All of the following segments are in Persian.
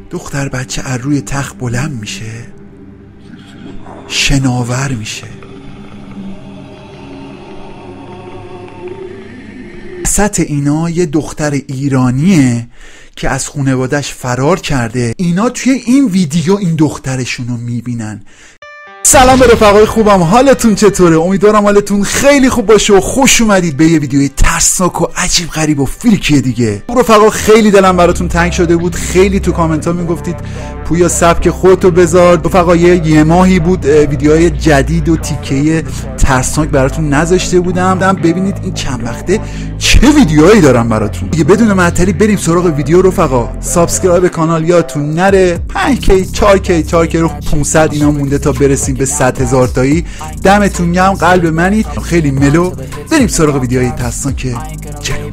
دختر بچه از روی تخت بلند میشه، شناور میشه. وسط اینا یه دختر ایرانیه که از خانواده‌اش فرار کرده. اینا توی این ویدیو این دخترشون رو میبینن. سلام به رفقای خوبم، حالتون چطوره؟ امیدوارم حالتون خیلی خوب باشه و خوش اومدید به یه ویدیوی ترسناک و عجیب غریب و فریکی دیگه. رفقا خیلی دلم براتون تنگ شده بود، خیلی تو کامنت ها میگفتید پویا سبک خودتو بذار. رفقا یه ماهی بود ویدیوهای جدید و تیکه ترسناک براتون نذاشته بودم. ببینید این چند وقته چه ویدیوهایی دارم براتون. دیگه بدون معطلی بریم سراغ ویدیو. رفقا سابسکرایب کانال یادتون نره. 5K 4K رو 500 اینا مونده تا برسیم به 100,000 تایی. دمتون گرم، قلب منید، خیلی ملو. بریم سراغ ویدیوهای ترسناک جلو.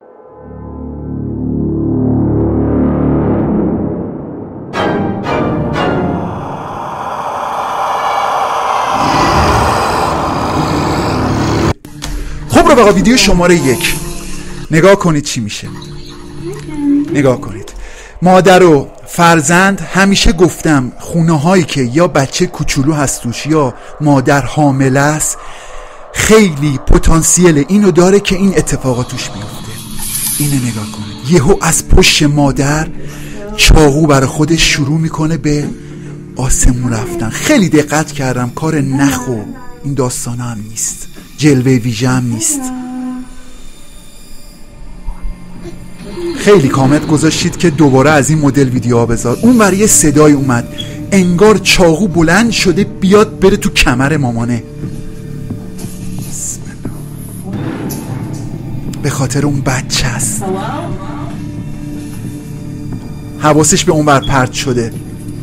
خب رفقا ویدیو شماره 1 نگاه کنید چی میشه. نگاه کنید. مادر و فرزند، همیشه گفتم خونه هایی که یا بچه کوچولو هست توش یا مادر حامله است خیلی پتانسیل اینو داره که این اتفاقات توش بیفته. اینو نگاه کنید. یهو از پشت مادر چاقو برای خودش شروع میکنه به آسمون رفتن. خیلی دقت کردم کار نخ و این داستان هم نیست، جلوه ویژه هم نیست. خیلی کامنت گذاشتید که دوباره از این مدل ویدیوها بذار. اون ور یه صدای اومد انگار چاقو بلند شده بیاد بره تو کمر مامانه. بسم الله. به خاطر اون بچه است، حواسش به اون ور پرت شده.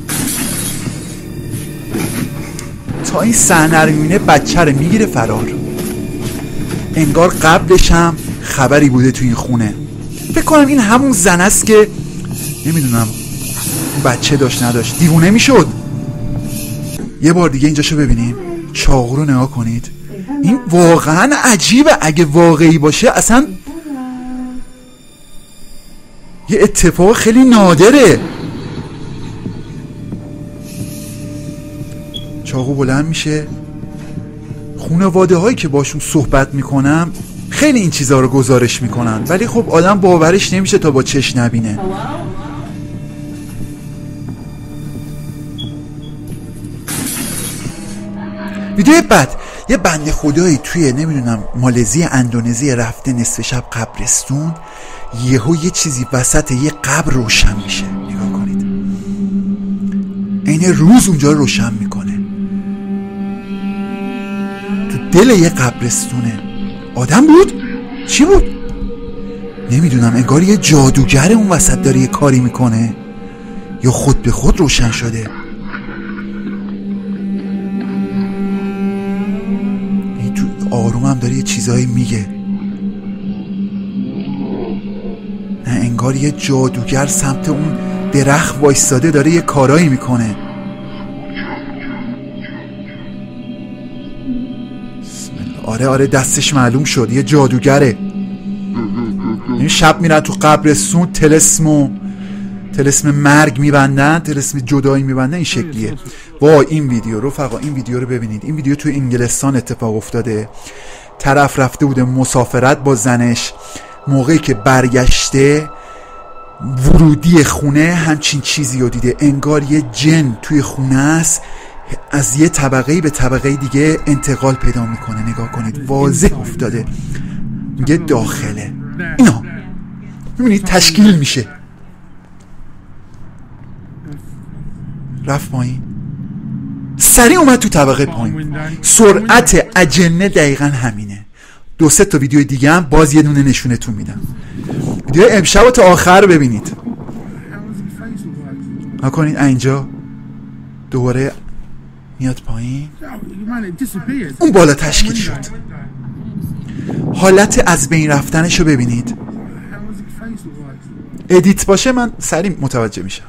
تا این صحنه رو میبینه بچه رو میگیره فرار. انگار قبلش هم خبری بوده تو این خونه. فکر کنم این همون زن است که نمیدونم بچه داشت نداشت، دیوونه میشد. یه بار دیگه اینجاشو ببینیم. چاقو رو نگاه کنید. این واقعا عجیبه. اگه واقعی باشه اصلا یه اتفاق خیلی نادره. چاقو بلند میشه. خانواده هایی که باشون صحبت میکنم خیلی این چیزها رو گزارش میکنن، ولی خب آدم باورش نمیشه تا با چش نبینه. ویدیو بعد یه بنده خدایی توی نمیدونم مالزی اندونزی رفته نصف شب قبرستون، یهو یه چیزی وسط یه قبر روشن میشه. نگاه کنید. عین روز اونجا روشن میکنه. تو دل یه قبرستونه. آدم بود؟ چی بود؟ نمیدونم. انگار یه جادوگر اون وسط داره یه کاری میکنه یا خود به خود روشن شده. این تو آروم هم داره یه چیزایی میگه. نه انگار یه جادوگر سمت اون درخت وایستاده داره یه کارایی میکنه. آره دستش معلوم شد یه جادوگره. این شب میرن تو قبرستون تلسم مرگ میبندن، تلسم جدایی میبندن. این شکلیه. وای این ویدیو رفقا، این ویدیو رو ببینید. این ویدیو تو انگلستان اتفاق افتاده. طرف رفته بوده مسافرت با زنش، موقعی که برگشته ورودی خونه همچین چیزی رو دیده. انگار یه جن توی خونه است، از یه طبقه به طبقه دیگه انتقال پیدا میکنه. نگاه کنید واضح افتاده. میگه داخله. اینا میبینید تشکیل میشه. رفت پایین، سریع اومد تو طبقه پایین. سرعت اجنه دقیقا همینه. 2-3 تا ویدیو دیگه هم باز یه دونه نشونتون میدم. ویدیو امشب رو تا آخر ببینید. نکنید اینجا دوباره میاد پایین. اون بالا تشکیل شد. حالت از بین رفتنشو ببینید. ادیت باشه من سریع متوجه میشم.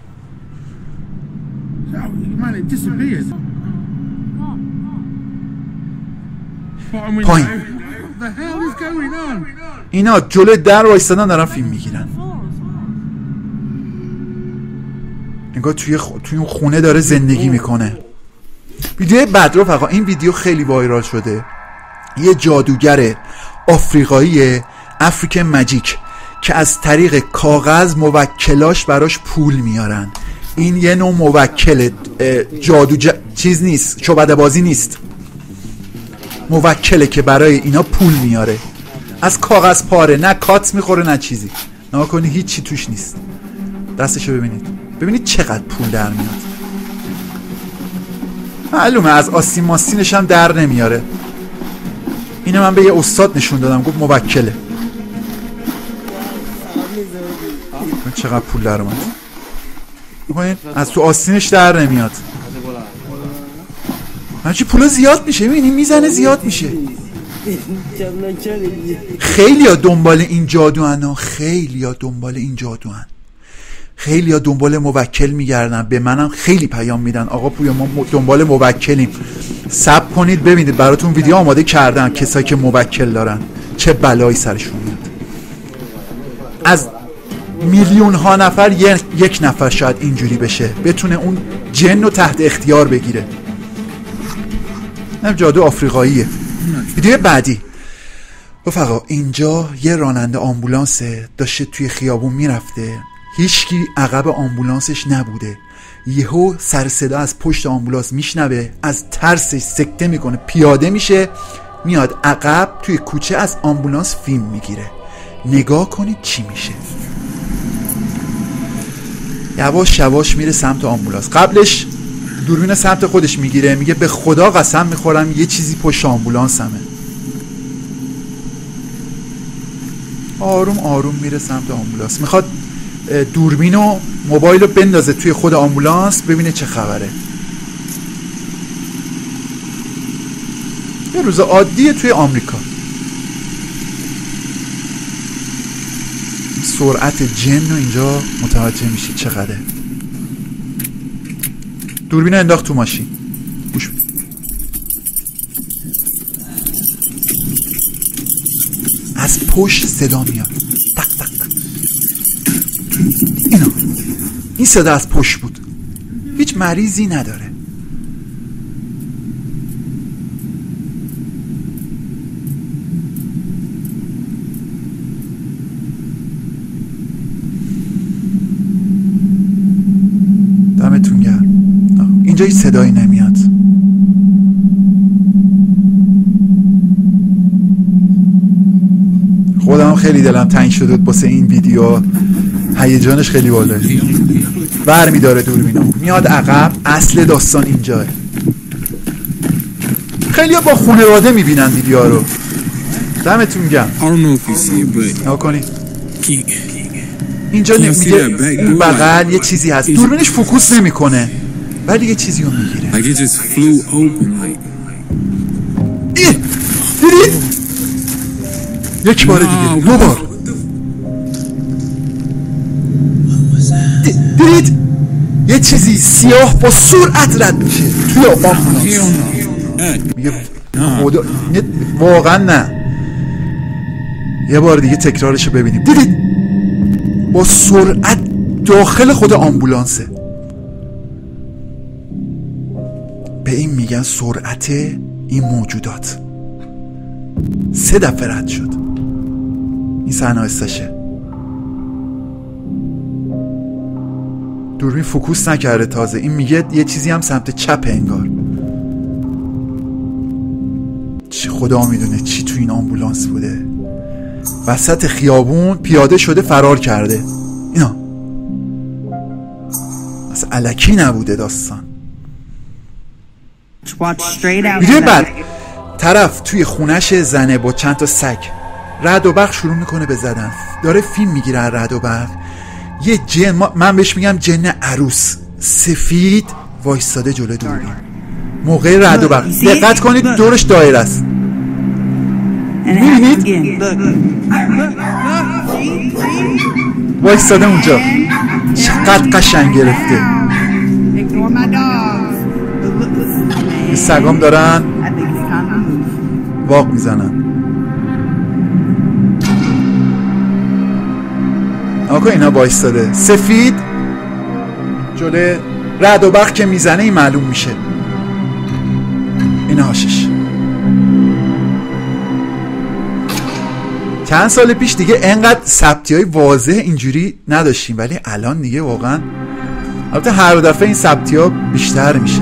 پایین. اینا جلوی در وایستادن دارن فیلم میگیرن. انگار توی اون خونه داره زندگی میکنه. ویدیو بعد رفقا، این ویدیو خیلی وایرال شده. یه جادوگر آفریقایی، افریکن ماجیک، که از طریق کاغذ موکلاش براش پول میارن. این یه نوع موکل چیز نیست، شعبده بازی نیست، موکله که برای اینا پول میاره از کاغذ پاره، نه کات میخوره نه چیزی، نه کنی هیچی توش نیست. دستشو ببینید چقدر پول در میاد. معلومه از آستین ماستینش هم در نمیاره. اینو من به یه استاد نشون دادم، گفت موکله. چقدر پول در اومد. ببین از تو آستینش در نمیاد. هرچی پول زیاد میشه، ببینید میزنه زیاد میشه. خیلی ها دنبال این جادوان، خیلی ها دنبال موکل میگردن. به منم خیلی پیام میدن، آقا پویا ما دنبال موکلیم، صبر کنید ببینید براتون ویدیو آماده کردم کسایی که موکل دارن چه بلایی سرشون میاد. از میلیون ها نفر یک نفر شاید اینجوری بشه، بتونه اون جن رو تحت اختیار بگیره. نه جادو آفریقاییه. ویدیو بعدی رفقا، اینجا یه راننده آمبولانس داشته توی خیابون میرفته، هیچکی عقب آمبولانسش نبوده. یهو سر صدا از پشت آمبولانس میشنوه، از ترسش سکته میکنه، پیاده میشه، میاد عقب توی کوچه از آمبولانس فیلم میگیره. نگاه کنید چی میشه. یواش یواش میره سمت آمبولانس. قبلش دوربین سمت خودش میگیره، میگه به خدا قسم میخورم یه چیزی پشت آمبولانسمه. آروم آروم میره سمت آمبولانس، میخواد دوربین و موبایل رو بندازه توی خود آمبولانس ببینه چه خبره. یه روز عادیه توی آمریکا. سرعت جن رو اینجا متوجه میشید چقدره. دوربین انداخت تو ماشین. گوش بید. از پشت صدا میاد، تق تق تق. این صدا از پشت بود. هیچ مریضی نداره. دمتون گرم. اینجا هیچ صدایی نمیاد. خودم خیلی دلم تنگ شده بود واسه این ویدیو، هیجانش خیلی بالاه. ور میداره دوربینو، میاد عقب. اصل داستان اینجاه. خیلی با خانواده میبینن ویدیو رو. دمتون گرم. نگاه کنید اینجا میگه اون بغل یه چیزی هست. دوربینش فوکوس نمیکنه ولی یه چیزی رو میگیره. دیدید؟ یک بار دیگه، دو بار. دیدید؟ یه چیزی سیاه با سرعت رد میشه توی آمبولانس. میگه خدا، واقعا نه. یه بار دیگه تکرارشو ببینیم. دیدید؟ با سرعت داخل خود آمبولانسه. به این میگن سرعت این موجودات. 3 دفعه رد شد. این صحنه استشه. دوربین فوکوس نکرده تازه. این میگه یه چیزی هم سمت چپ انگار. چه خدا میدونه چی تو این آمبولانس بوده. وسط خیابون پیاده شده فرار کرده. اینا اصلا الکی نبوده داستان. ویدیو بعد طرف توی خونش زنه با چند تا سگ رعد و برق شروع میکنه به زدن. داره فیلم میگیره رعد و برق. یه جن، من بهش میگم جن عروس، سفید وایستاده جلوی دوربین موقع رعد و برق. دقت کنید دورش دایره است. میبینید؟ وایستاده اونجا. چقدر قشنگ گرفته. سگام دارن واق میزنن. آقا اینا وایستاده. سفید جلوی رعد و برق که میزنه این معلوم میشه. این هاشش. چند سال پیش دیگه انقدر ثبتی‌های واضح اینجوری نداشتیم، ولی الان دیگه واقعا البته هر دفعه این ثبتی‌ها بیشتر میشه.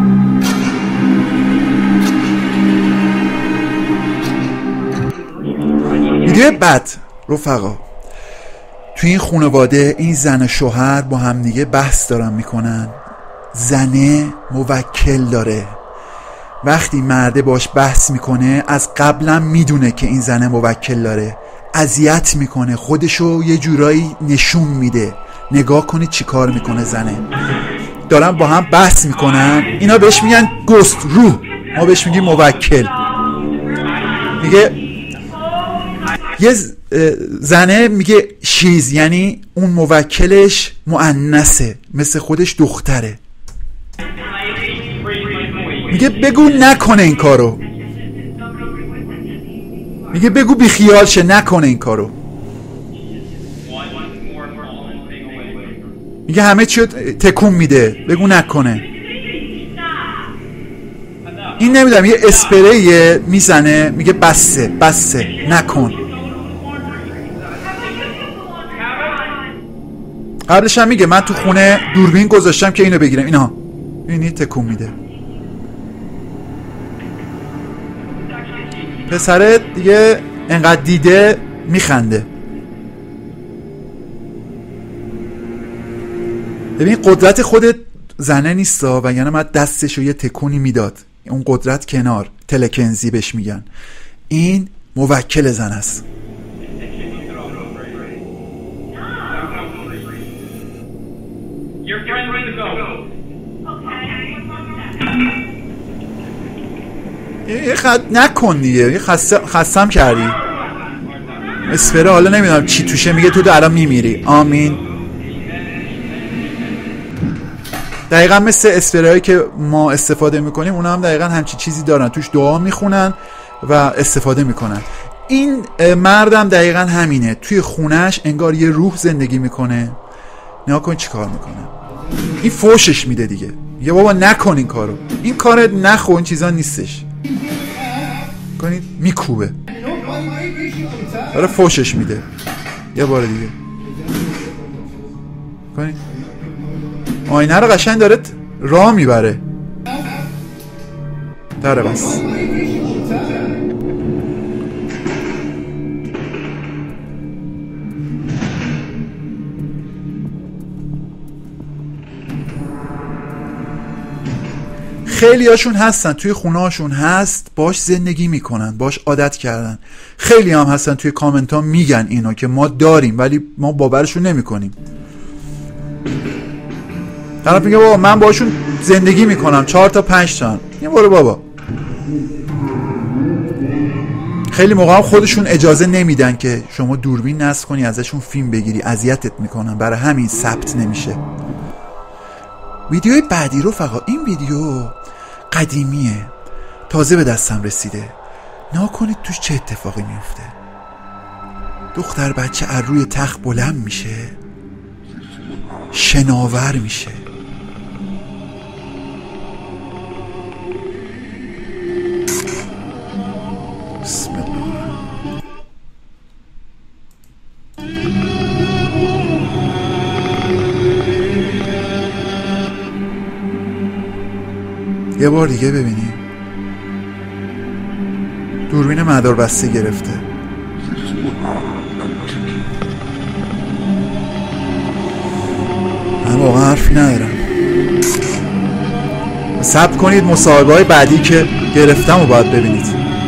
ویدیو بعد رفقا، توی این خانواده این زن و شوهر با هم دیگه بحث دارن میکنن. زنه موکل داره. وقتی مرده باش بحث میکنه از قبلا میدونه که این زنه موکل داره، اذیت میکنه، خودشو یه جورایی نشون میده. نگاه کنید چی کار میکنه زنه. دارن با هم بحث میکنن، اینا بهش میگن گست روح، ما بهش میگیم موکل. میگه یه زنه میگه شیز، یعنی اون موکلش مؤنثه، مثل خودش دختره. میگه بگو نکنه این کارو، میگه بگو بیخیال شه نکنه این کارو. میگه همه چی تکون میده، بگو نکنه. این نمیدونم یه اسپری میزنه، میگه بسه بسه نکن. قبلش هم میگه من تو خونه دوربین گذاشتم که اینو بگیرم. اینا اینی تکون میده. پسره دیگه انقدر دیده میخنده. ببین قدرت خودت زنه نیستا و یعنی من دستشو یه تکونی میداد، اون قدرت کنار، تلکنزی بهش میگن. این موکل زن است. یه نکن دیگه، یه خستم کردی. اسپره حالا نمیدونم چی توشه، میگه تو الان میمیری. آمین. دقیقا مثل اسپره هایی که ما استفاده میکنیم، اونا هم دقیقا همچی چیزی دارن، توش دعا میخونن و استفاده میکنن. این مردم دقیقا همینه، توی خونش انگار یه روح زندگی میکنه. نها کن چی کار میکنه. این فوشش میده دیگه، یه بابا نکن این کارو، این کار نخون، این چیزا نیستش. کنید میکوبه، داره فوشش میده. یه بار دیگه کنید. آینه رو قشنگ داره راه میبره. داره بس. خیلی هاشون هستن توی خونه هاشون هست، باش زندگی میکنن، باش عادت کردن. خیلی هم هستن توی کامنت ها میگن اینو که ما داریم ولی ما باورشون نمی کنیم. طرف میگه بابا من باشون زندگی میکنم 4 تا 5 تا. این برو بابا. خیلی موقع هم خودشون اجازه نمیدن که شما دوربین نصب کنی ازشون فیلم بگیری، اذیتت میکنن، برای همین ثبت نمیشه. ویدیوی بعدی رو فقط، این ویدیو قدیمیه، تازه به دستم رسیده. ناکنید توش چه اتفاقی میفته. دختر بچه از روی تخت بلند میشه، شناور میشه. بسم الله. یه بار دیگه ببینیم. دوربین مدار بسته گرفته. من واقعا حرفی ندارم. صبر کنید مصاحبه های بعدی که گرفتم رو باید ببینید.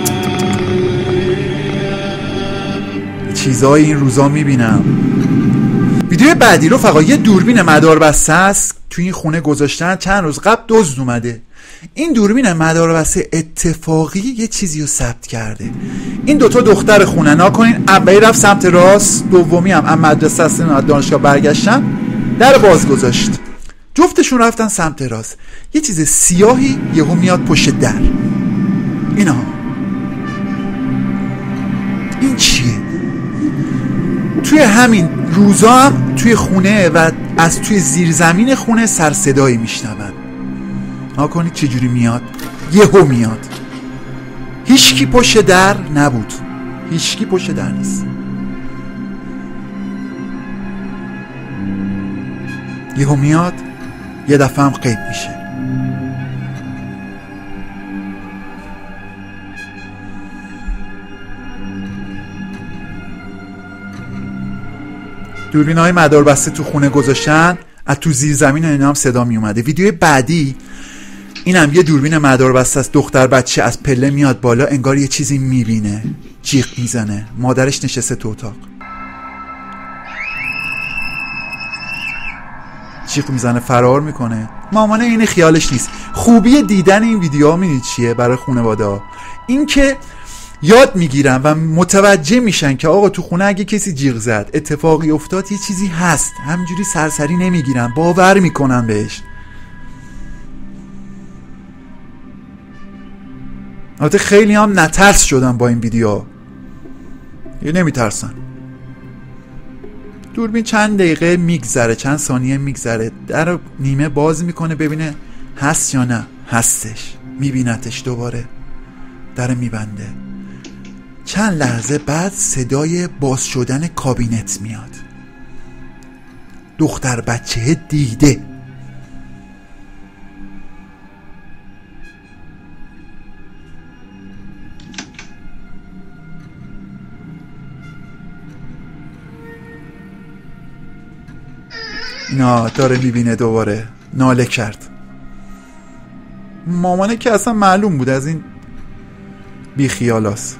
چیزهای این روزا میبینم. ویدیو بعدی رو فقط یه دوربین مدار بسته است توی این خونه گذاشتن. چند روز قبل دزد اومده. این دوربین مدار بسته اتفاقی یه چیزی رو ثبت کرده. این دوتا دختر خونه، ناکنین اولی رفت سمت راست، دومی هم مدرسه است دانشگاه برگشتن، در باز گذاشت. جفتشون رفتن سمت راست. یه چیز سیاهی یهو میاد پشت در. اینا این چیه؟ توی همین روزا هم توی خونه و از توی زیرزمین خونه سر صدایی میشنون. ها کنید چجوری میاد. یهو میاد. هیچکی پشت در نبود. هیچکی پشت در نیست. یهو میاد، یه دفعه هم غیب میشه. دوربین‌های مداربسته تو خونه گذاشتن، از تو زیر زمین اینا هم صدا می اومده. ویدیو بعدی اینم یه دوربین مداربسته است، دختر بچه از پله میاد بالا، انگار یه چیزی میبینه، جیغ میزنه، مادرش نشسته تو اتاق، جیغ میزنه، فرار میکنه. مامانه این خیالش نیست. خوبی دیدن این ویدیوها میدید چیه برای خانواده؟ این که یاد میگیرن و متوجه میشن که آقا تو خونه اگه کسی جیغ زد، اتفاقی افتاد، یه چیزی هست. همینجوری سرسری نمیگیرن، باور میکنن بهش. البته خیلی هم نترس شدن با این ویدیو، یه نمیترسن. دوربین چند دقیقه میگذره، چند ثانیه میگذره، در نیمه باز میکنه ببینه هست یا نه. هستش، میبینتش، دوباره در میبنده. چند لحظه بعد صدای باز شدن کابینت میاد. دختر بچه دیده. اینا داره میبینه، دوباره ناله کرد. مامانه که اصلا معلوم بود از این بیخیالاست.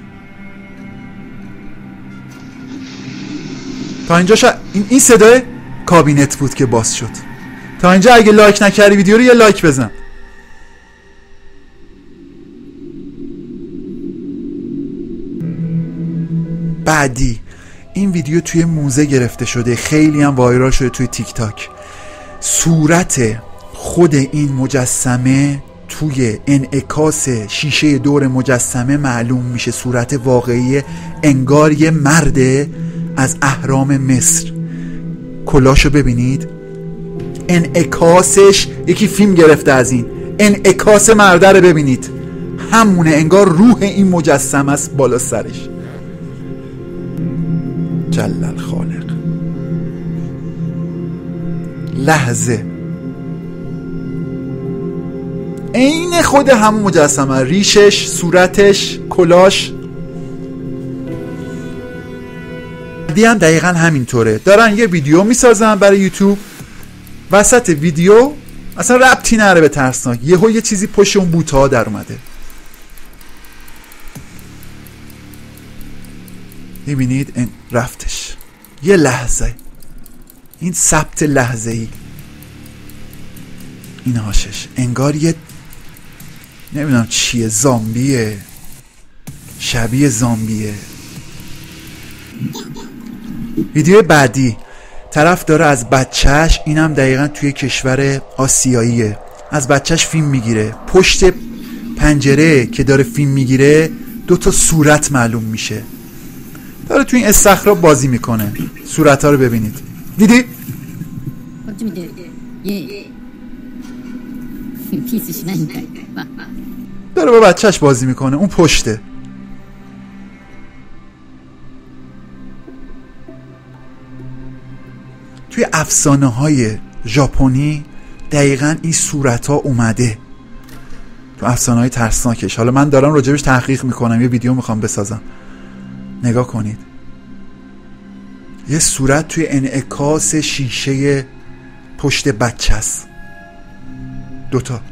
تا اینجا این صدای کابینت بود که باز شد. تا اینجا اگه لایک نکردی ویدیو رو یه لایک بزن. بعدی این ویدیو توی موزه گرفته شده، خیلی هم وایرال شده توی تیک تاک. صورت خود این مجسمه توی انعکاس شیشه دور مجسمه معلوم میشه، صورت واقعی، انگار یه مرده از اهرام مصر. کلاشو ببینید، انعکاسش، یکی فیلم گرفته از این، انعکاس مرده رو ببینید، همونه، انگار روح این مجسمه است بالا سرش. جل الخالق. لحظه عین خود همون مجسمه، ریشش، صورتش، کلاش. دی هم دقیقا همینطوره. دارن یه ویدیو میسازن برای یوتیوب، وسط ویدیو اصلا ربطی نره به ترسناک، یهو یه چیزی پشت اون بوت‌ها در اومده. میبینید این رفتش. یه لحظه، این ثبت لحظه ای، این هاشش انگار یه نمیدونم چیه، زامبیه، شبیه زامبیه. ویدیو بعدی طرف داره از بچهش، اینم دقیقا توی کشور آسیاییه، از بچهش فیلم میگیره. پشت پنجره که داره فیلم میگیره 2 تا صورت معلوم میشه. داره توی این استخرا بازی میکنه. صورت ها رو ببینید. دیدی؟ داره با بچهش بازی میکنه، اون پشته. توی افسانه های ژاپنی دقیقاً این صورت ها اومده تو افسانه های ترسناکش. حالا من دارم راجبش تحقیق میکنم، یه ویدیو میخوام بسازم، نگاه کنید. یه صورت توی انعکاس شیشه پشت بچه است، 2 تا.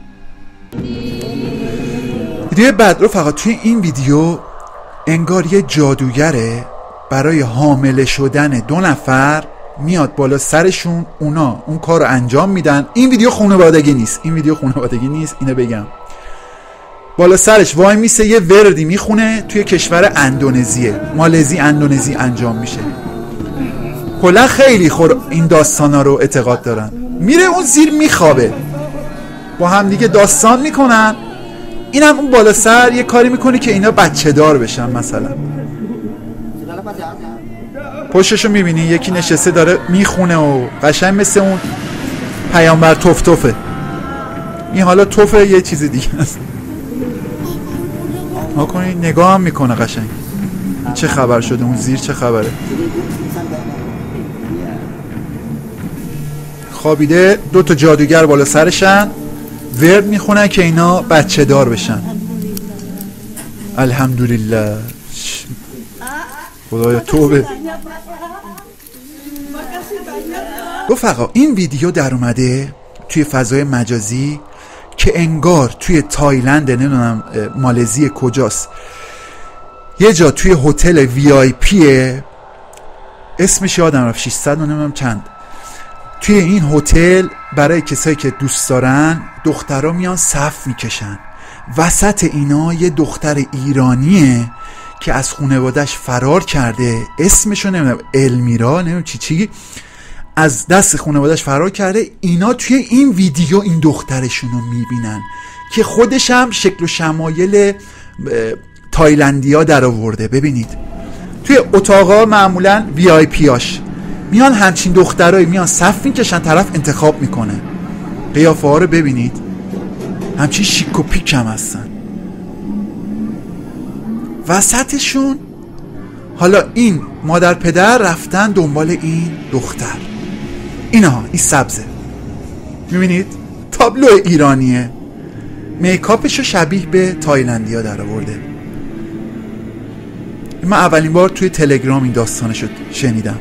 ویدیو بعد رو فقط توی این ویدیو انگار یه جادوگره برای حامله شدن 2 نفر میاد بالا سرشون، اونا اون کار رو انجام میدن. این ویدیو خانوادگی نیست، این ویدیو خانوادگی نیست، اینو بگم. بالا سرش وای میسه، یه وردی میخونه، توی کشور اندونزیه، مالزی، اندونزی انجام میشه. کلا خیلی این داستانا رو اعتقاد دارن. میره اون زیر میخوابه، با هم دیگه داستان میکنن. اینم اون بالا سر یه کاری میکنه که اینا بچه دار بشن. مثلا پشتشو میبینی یکی نشسته داره میخونه و قشنگ مثل اون پیامبر توفه. این حالا توفه یه چیز دیگه است. ها کنید نگاه هم میکنه قشنگ. چه خبر شده اون زیر؟ چه خبره؟ خوابیده. 2 تا جادوگر بالا سرشن ورد میخونن که اینا بچه دار بشن. الحمدلله. خدایا توبه. رفقا این ویدیو در اومده توی فضای مجازی که انگار توی تایلند، نمیدونم مالزی کجاست، یه جا توی هتل وی آی پیه، اسمش یادم رفت، 600 نمیدونم چند. توی این هتل برای کسایی که دوست دارن دخترها میان صف میکشن. وسط اینا یه دختر ایرانیه که از خانواده‌اش فرار کرده، اسمشو نمیدونم المیرا نمیدونم چی از دست خانواده‌اش فرار کرده. اینا توی این ویدیو این دخترشونو میبینن که خودش هم شکل و شمایل تایلندیا در آورده. ببینید توی اتاقا معمولا وی آی پیاش میان همچین دخترایی میان صف میکشن، طرف انتخاب میکنه. قیافه ها رو ببینید، همچین شیک و پیک هم هستن وسطشون. حالا این مادر پدر رفتن دنبال این دختر. این سبزه، میبینید تابلو ایرانیه، میکاپشو شبیه به تایلندیا در آورده. من اولین بار توی تلگرام این داستانشو شنیدم.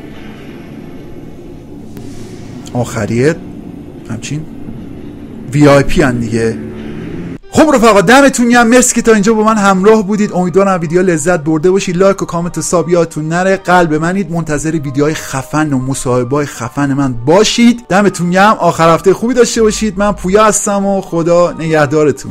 آخریه همچین وی آی پی ان دیگه. خب رفقا دمتون گرم، مرسی که تا اینجا با من همراه بودید. امیدوارم ویدیو لذت برده باشید. لایک و کامنت و ساب یادتون نره. قلب منید، منتظر ویدیوهای خفن و مصاحبه‌های خفن من باشید. دمتون گرم، آخر هفته خوبی داشته باشید. من پویا هستم و خدا نگهدارتون.